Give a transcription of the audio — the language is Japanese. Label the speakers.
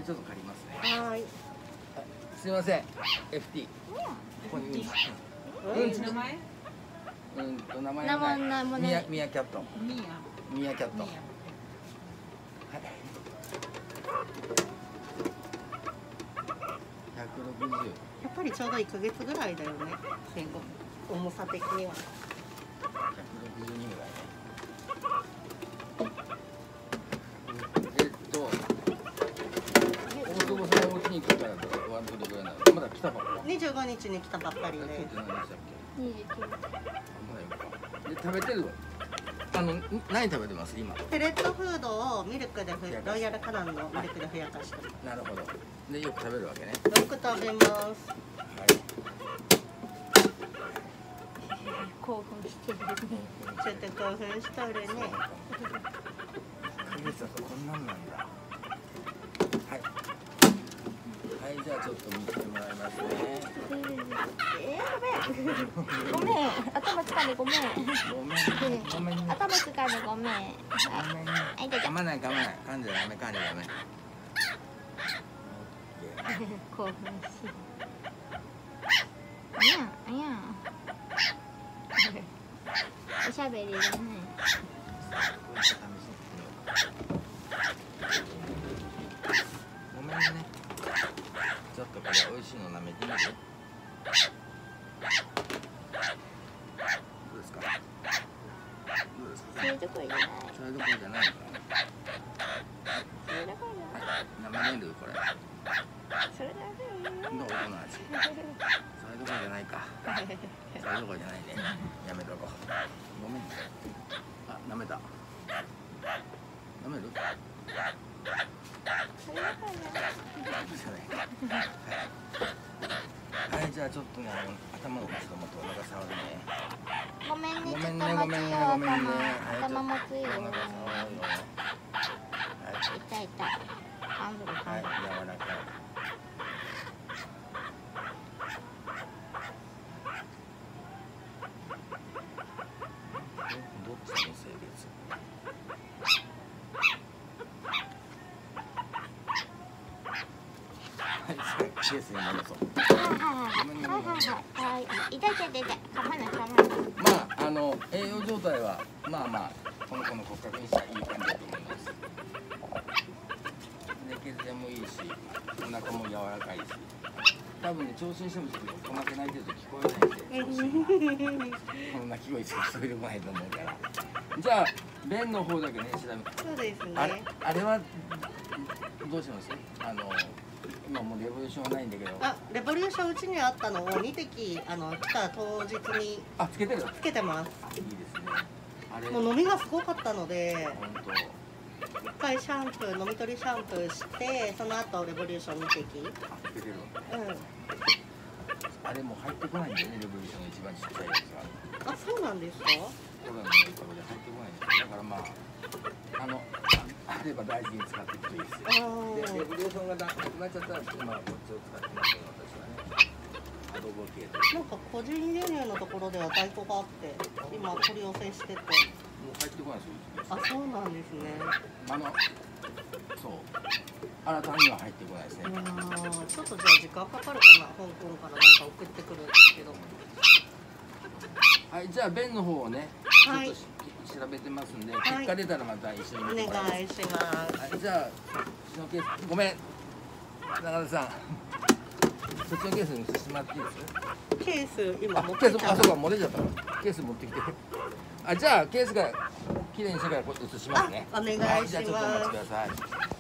Speaker 1: れちょっと借りますね。
Speaker 2: はい。
Speaker 1: すみません。FT。ここに。
Speaker 3: 名前？
Speaker 1: 名前
Speaker 4: 名
Speaker 1: は
Speaker 4: 前も
Speaker 1: ない。
Speaker 4: ない。
Speaker 1: ミヤキャット。ミヤキャット。はい。160。
Speaker 2: やっぱりちょうど1ヶ月ぐらいだよね。戦後重さ的には。
Speaker 1: 162ぐらいね。大久保さんお家に来たらワントどれぐらいなの？まだ来たばっか。
Speaker 2: 25日に来たばっかりで。
Speaker 1: 今日って何でしたっけ？
Speaker 4: 29。
Speaker 1: で食べてる何食べてます今？
Speaker 2: ペレットフードをミルクでロイヤルカナンのミルクでふやかしてます。
Speaker 1: なるほど。でよく食べるわけね。
Speaker 2: よく食べます。
Speaker 1: はい。
Speaker 4: 興奮してるね。
Speaker 2: ちょっと興奮しとるね。
Speaker 1: 1ヶ月だとこんなんなんだ。はい。はい、じゃあちょっと見てもらいますね。
Speaker 4: ごめん。頭つかんでごめん。
Speaker 1: ごめんね。ごめんね。
Speaker 4: 頭つかんでごめん。
Speaker 1: ごめんね。
Speaker 4: はい、じゃ
Speaker 1: 噛まない噛まない。噛んじゃダメ噛んじゃダメ。
Speaker 4: 興奮し。あやん、あやん。おしゃべりだね。
Speaker 1: ごめんね。ちょっとこれ美味しいの舐めてみる？どうですか？どうですか？
Speaker 4: そういうとこじゃない。
Speaker 1: それどころじゃないのか
Speaker 4: それだから
Speaker 1: な。舐めれるこれ。
Speaker 4: それだから
Speaker 1: どうこの味。それどころじゃないか。それどころじゃないね。やめとこう。ごめん。あ、舐めた。舐める？
Speaker 4: それだから
Speaker 1: はい、じゃあちょっとね、頭をちょっと持ってお腹触るね。
Speaker 4: ごめんね、
Speaker 1: ごめんね、
Speaker 4: ちょっと
Speaker 1: ごめんね、ごめんね。
Speaker 4: 頭持つよ。
Speaker 1: お腹触るよ。
Speaker 4: 痛い痛い。ハンドルハ
Speaker 1: はい、
Speaker 4: ンドル。
Speaker 1: 柔らかい。どっちの性別？ケースに戻そう。
Speaker 4: はい、痛い痛い痛い。噛まない噛まない。
Speaker 1: まあ栄養状態はまあまあこの子の骨格にしたらいい感じだと思います。で血便もいいし、お腹も柔らかいし、多分ね聴診してもちょっとお腹泣いてると聞こえないんで、この鳴き声しか聞こえてこないと思うから。じゃあ便の方だけね調べて。
Speaker 2: そうですね。
Speaker 1: あれはどうします？今もうレボリューションはないんだけど。
Speaker 2: あ、レボリューションうちにあったのを2滴来た当日に
Speaker 1: つけてる。
Speaker 2: つけてます。
Speaker 1: いいですね。あれ。
Speaker 2: もう飲みがすごかったので、
Speaker 1: 本当。
Speaker 2: 一回シャンプー飲み取りシャンプーして、その後レボリューション2滴。
Speaker 1: つけてるわけ。
Speaker 2: うん。
Speaker 1: あれもう入ってこないんだよね、レボリューションの一番ちっちゃいやつは。
Speaker 2: あ、そうなんですか？
Speaker 1: コロナの影響で入ってこないんですよ。だからまああれば大事に使っていくといいですよ。で、レボリューションがなくなっちゃったら今はこっちを使ってますけど、私はね。アドボケート。
Speaker 2: なんか個人輸入のところでは在庫があって、今取り寄せしてて。
Speaker 1: もう入ってこないですよ。
Speaker 2: あ、そうなんですね。
Speaker 1: そう。新たには入ってこないですね。
Speaker 2: ちょっとじゃあ時間かかるかな、香港からなんか送ってくるんですけど。
Speaker 1: はい、じゃあ便の方をね、
Speaker 2: はい、
Speaker 1: ちょっと調べてますんで、結果出たらまた一緒に見てもらいます。
Speaker 2: お願いします。
Speaker 1: はい、じゃあそっちのケース、ごめん、中田さん、そっちのケースに移してもらっていいです？
Speaker 2: ケース今持っ
Speaker 1: ケース、
Speaker 2: てきた。
Speaker 1: そうか、漏れちゃった。ケース持ってきて。じゃあケースが綺麗にしてからこう移しますね。
Speaker 2: お願いします。
Speaker 1: はい、じゃあちょっとお待ちください。